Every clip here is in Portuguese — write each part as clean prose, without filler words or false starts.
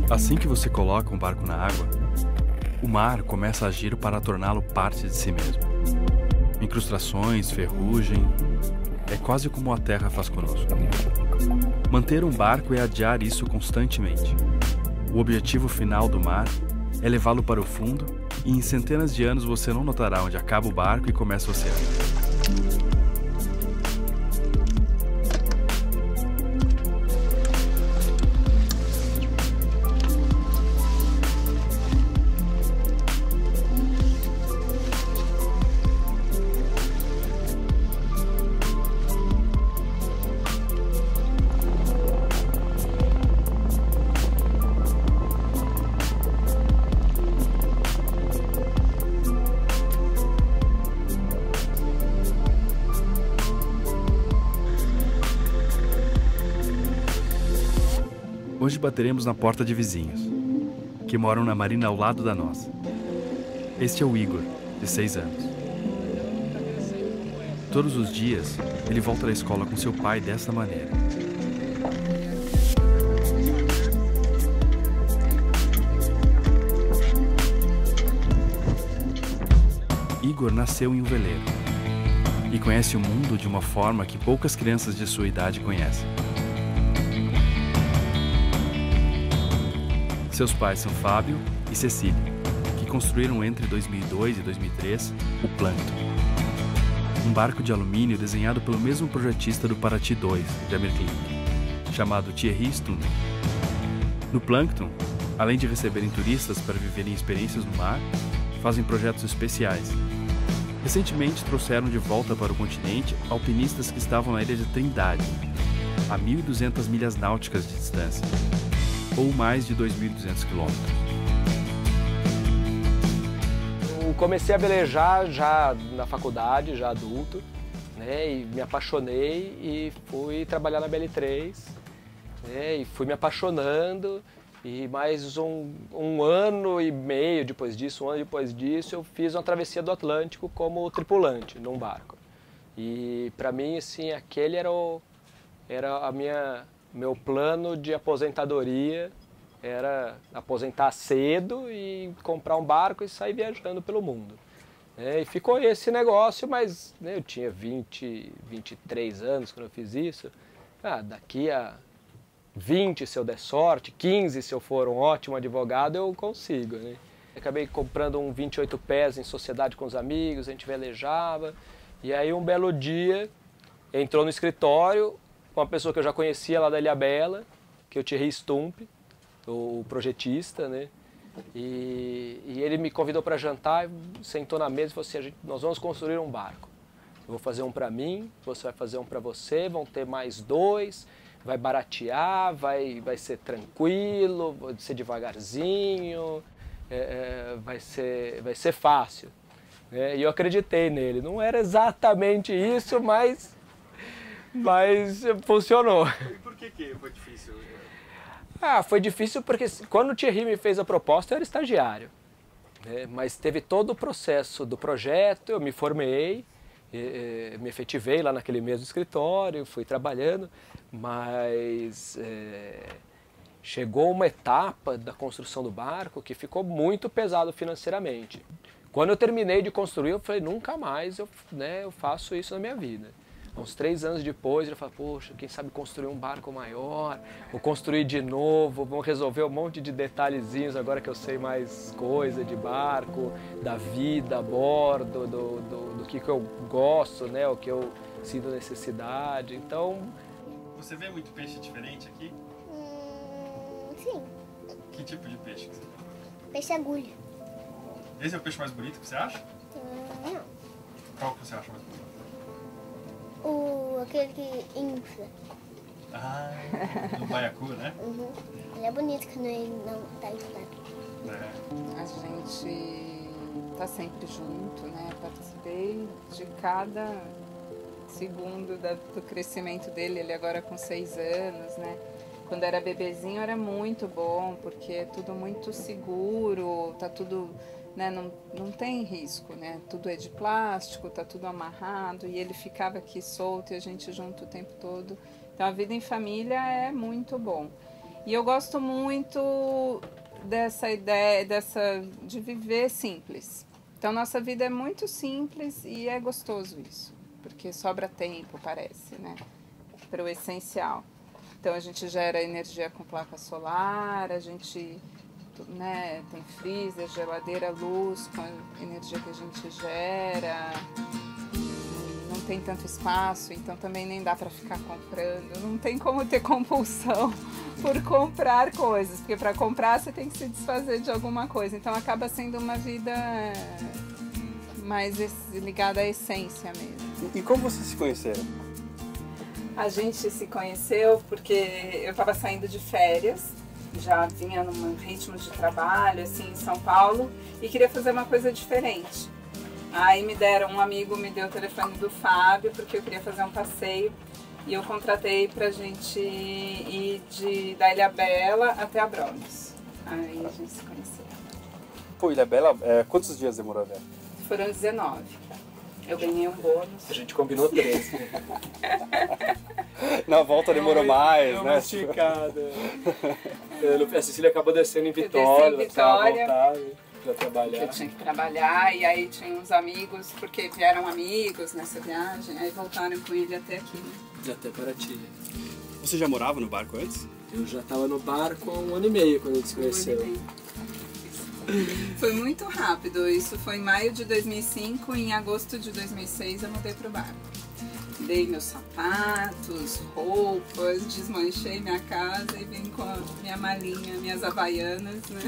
Assim que você coloca um barco na água, o mar começa a agir para torná-lo parte de si mesmo. Incrustações, ferrugem, é quase como a terra faz conosco. Manter um barco é adiar isso constantemente. O objetivo final do mar é levá-lo para o fundo e em centenas de anos você não notará onde acaba o barco e começa o oceano. Hoje bateremos na porta de vizinhos, que moram na marina ao lado da nossa. Este é o Igor, de 6 anos. Todos os dias, ele volta da escola com seu pai desta maneira. Igor nasceu em um veleiro e conhece o mundo de uma forma que poucas crianças de sua idade conhecem. Seus pais são Fábio e Cecília, que construíram entre 2002 e 2003 o Plankton, um barco de alumínio desenhado pelo mesmo projetista do Paraty 2, de Amir Klink, chamado Thierry Stump. No Plankton, além de receberem turistas para viverem experiências no mar, fazem projetos especiais. Recentemente trouxeram de volta para o continente alpinistas que estavam na ilha de Trindade, a 1.200 milhas náuticas de distância, ou mais de 2.200 quilômetros. Eu comecei a velejar já na faculdade, já adulto, né, e me apaixonei e fui trabalhar na BL3, né, e fui me apaixonando, e mais um ano e meio depois disso, eu fiz uma travessia do Atlântico como tripulante num barco. E para mim, assim, aquele era meu plano de aposentadoria, era aposentar cedo e comprar um barco e sair viajando pelo mundo. E ficou esse negócio, mas né, eu tinha 23 anos quando eu fiz isso. Daqui a 20 se eu der sorte, 15 se eu for um ótimo advogado, eu consigo. Né? Acabei comprando um 28 pés em sociedade com os amigos, a gente velejava. E aí um belo dia entrou no escritório uma pessoa que eu já conhecia lá da Ilhabela, que é o Thierry Stump, o projetista, né? E ele me convidou para jantar, sentou na mesa e falou assim, nós vamos construir um barco. Eu vou fazer um para mim, você vai fazer um para você, vão ter mais 2, vai baratear, vai ser tranquilo, vai ser devagarzinho, vai ser fácil. E eu acreditei nele. Não era exatamente isso, mas funcionou. E por que foi difícil? Foi difícil porque quando o Thierry me fez a proposta eu era estagiário. Mas teve todo o processo do projeto, eu me formei, me efetivei lá naquele mesmo escritório, fui trabalhando, mas chegou uma etapa da construção do barco que ficou muito pesado financeiramente. Quando eu terminei de construir, eu falei, nunca mais eu faço isso na minha vida. Uns 3 anos depois, eu falei, poxa, quem sabe construir um barco maior, ou construir de novo, vamos resolver um monte de detalhezinhos agora que eu sei mais coisa de barco, da vida a bordo, do que eu gosto, né, o que eu sinto necessidade. Então... Você vê muito peixe diferente aqui? Sim. Que tipo de peixe que você vê? Peixe agulha. Esse é o peixe mais bonito que você acha? Não. Qual que você acha mais bonito? Aquele que infla. Do baiacu, né? Uhum. Ele é bonito quando ele não tá inflado. A gente tá sempre junto, né? Participei de cada segundo do crescimento dele, ele agora com 6 anos, né? Quando era bebezinho era muito bom, porque é tudo muito seguro, tá tudo... Né, não tem risco, né? Tudo é de plástico, tá tudo amarrado e ele ficava aqui solto e a gente junto o tempo todo. Então a vida em família é muito bom. E eu gosto muito dessa ideia de viver simples. Então, nossa vida é muito simples e é gostoso isso, porque sobra tempo, parece, né? Para o essencial. Então, a gente gera energia com placa solar, a gente, né, tem freezer, geladeira, luz com a energia que a gente gera. Não tem tanto espaço, então também nem dá para ficar comprando. Não tem como ter compulsão por comprar coisas, porque para comprar você tem que se desfazer de alguma coisa. Então acaba sendo uma vida mais ligada à essência mesmo. E como vocês se conheceram? A gente se conheceu porque eu estava saindo de férias, já vinha num ritmo de trabalho assim em São Paulo e queria fazer uma coisa diferente. Aí um amigo me deu o telefone do Fábio, porque eu queria fazer um passeio. E eu contratei pra gente ir da Ilhabela até Abrolhos. Aí a gente se conheceu. Pô, Ilhabela, quantos dias demorou a ver? Foram 19. Eu ganhei um bônus. A gente combinou 13. Na volta demorou mais, né? Esticada. A Cecília acabou descendo em Eu desci em Vitória, Vitória. pra trabalhar. Eu tinha que trabalhar, e aí tinha uns amigos, porque vieram amigos nessa viagem, aí voltaram com ele até aqui, né? Até Paraty. Você já morava no barco antes? Eu já estava no barco há 1 ano e meio quando a gente se conheceu. Foi muito rápido, isso foi em maio de 2005 e em agosto de 2006 eu mudei pro barco. Dei meus sapatos, roupas, desmanchei minha casa e vim com a minha malinha, minhas havaianas, né?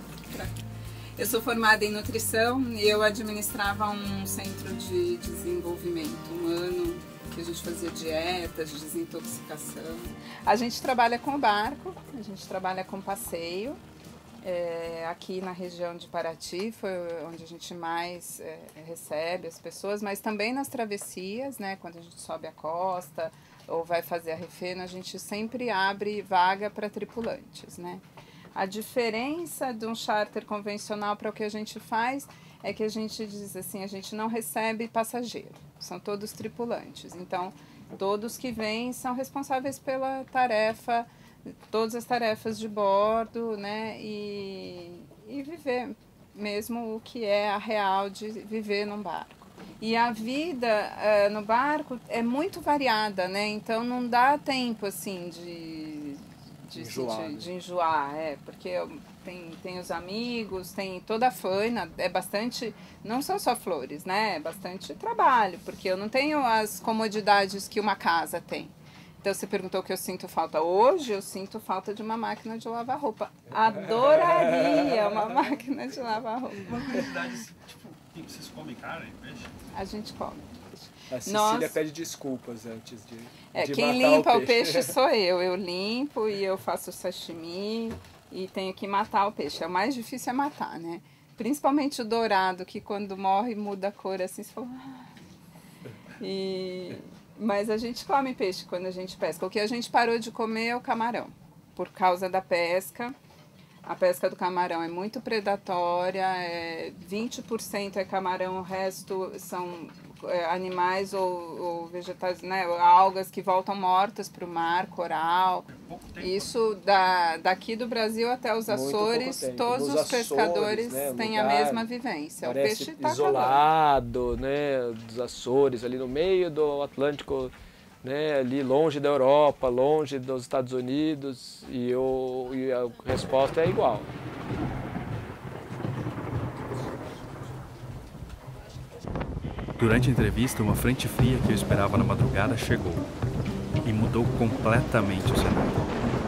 Eu sou formada em nutrição e eu administrava um centro de desenvolvimento humano, que a gente fazia dietas, desintoxicação. A gente trabalha com barco, a gente trabalha com passeio. Aqui na região de Paraty foi onde a gente mais recebe as pessoas, mas também nas travessias, né, quando a gente sobe a costa ou vai fazer a Refena, a gente sempre abre vaga para tripulantes, né? A diferença de um charter convencional para o que a gente faz é que a gente diz assim, a gente não recebe passageiro, são todos tripulantes. Então, todos que vêm são responsáveis pela tarefa, todas as tarefas de bordo, né? E viver mesmo o que é a real de viver num barco. E a vida no barco é muito variada, né? Então, não dá tempo, assim, de enjoar, porque tem os amigos, tem toda a faina, é bastante, não são só flores, né? É bastante trabalho, porque eu não tenho as comodidades que uma casa tem. Então você perguntou o que eu sinto falta. Hoje eu sinto falta de uma máquina de lavar roupa. Adoraria uma máquina de lavar roupa. Uma curiosidade, tipo, vocês comem carne, peixe? A gente come. A Cecília pede desculpas antes de quem limpa o peixe sou eu. Eu limpo e eu faço sashimi e tenho que matar o peixe. O mais difícil é matar, né? Principalmente o dourado, que quando morre muda a cor assim, você fala... Mas a gente come peixe quando a gente pesca. O que a gente parou de comer é o camarão, por causa da pesca. A pesca do camarão é muito predatória, 20% é camarão, o resto são animais ou vegetais, né, algas que voltam mortas para o mar, coral. Isso daqui do Brasil até os Açores, todos os pescadores, né, têm a mesma vivência. O peixe está isolado, né, dos Açores, ali no meio do Atlântico, né, ali longe da Europa, longe dos Estados Unidos, e a resposta é igual. Durante a entrevista, uma frente fria que eu esperava na madrugada chegou e mudou completamente o cenário.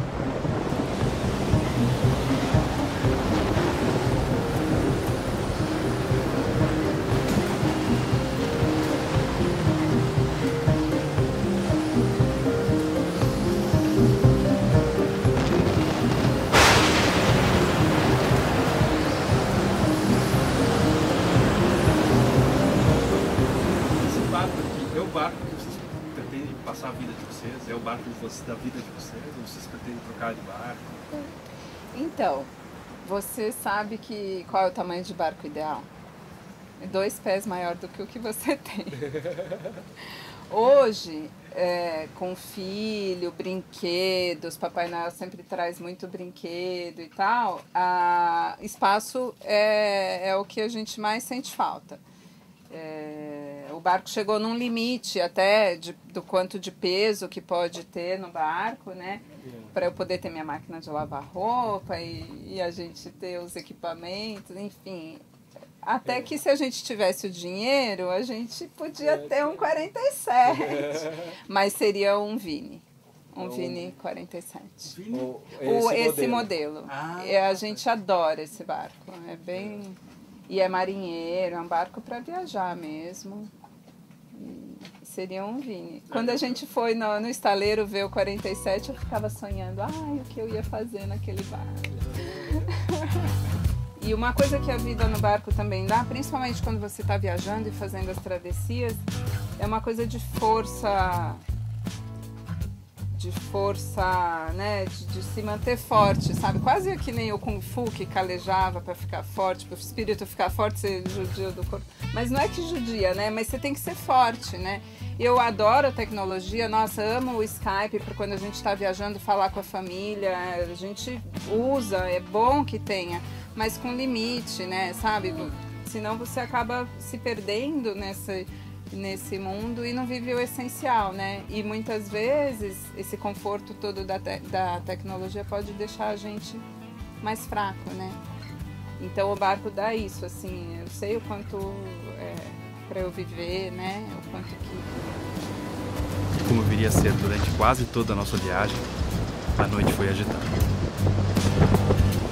A vida de vocês? É o barco da vida de vocês? Ou vocês pretendem trocar de barco? Então, você sabe qual é o tamanho de barco ideal? É 2 pés maior do que o que você tem. Hoje, com filho, brinquedos, Papai Noel sempre traz muito brinquedo e tal, espaço é o que a gente mais sente falta. O barco chegou num limite até do quanto de peso que pode ter no barco, né? Para eu poder ter minha máquina de lavar roupa e a gente ter os equipamentos, enfim. Até que se a gente tivesse o dinheiro, a gente podia ter um 47. Mas seria um Vini. Um Vini 47. Esse modelo. A gente adora esse barco. É bem... E é marinheiro, é um barco para viajar mesmo. E seria um Vini. Quando a gente foi no estaleiro ver o 47, eu ficava sonhando, o que eu ia fazer naquele barco. E uma coisa que a vida no barco também dá, principalmente quando você está viajando e fazendo as travessias, é uma coisa de força, né, de se manter forte, sabe? Quase que nem o Kung Fu, que calejava para ficar forte, para o espírito ficar forte, você judia do corpo. Mas não é que judia, né? Mas você tem que ser forte, né? Eu adoro a tecnologia, nossa, amo o Skype para quando a gente está viajando falar com a família, a gente usa, é bom que tenha, mas com limite, né, sabe? Senão você acaba se perdendo nesse mundo e não vive o essencial, né? E muitas vezes esse conforto todo da tecnologia pode deixar a gente mais fraco, né? Então o barco dá isso, assim, eu sei o quanto para eu viver, né? O quanto que... Como viria a ser durante quase toda a nossa viagem, a noite foi agitada.